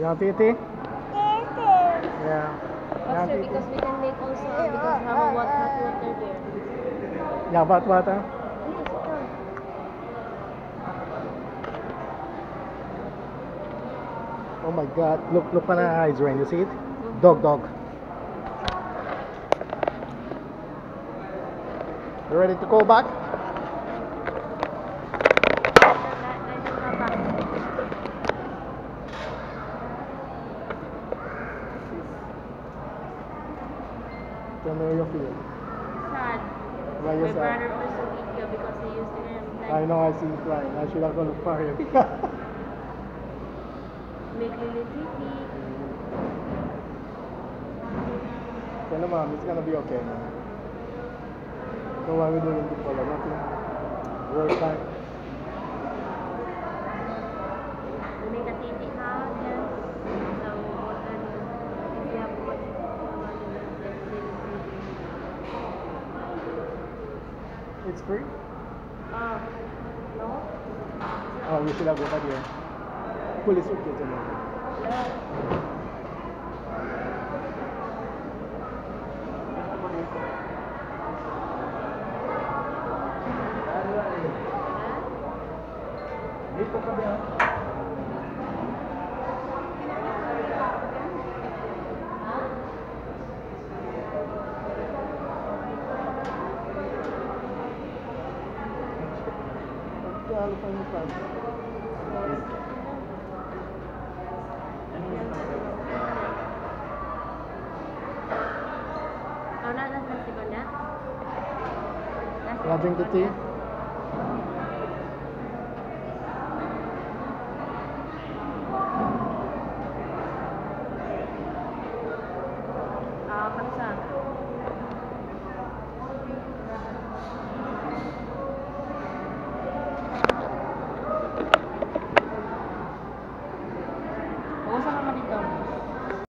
You want tea? Yeah. Also, because we can make also, because we have a hot water there. Yeah, hot water. Oh my God! Look on her eyes, Rain. You see it? Dog. You ready to go back? Tell me how you feel. Sad. Why My you sad? brother also video because he used to him like I know, I see him crying. I should have gone look for him. make Lily titi. Tell him, Mom, it's gonna be okay, man. So why we doing Dipolog? Nothing. Work time. Make a titi ha. Yes. So water. If you have what It's free? no? Oh, we should have got here. Police okay to me. Dito ka ba? Halo pa yung plan. Oh, na festival na? Drink the tea?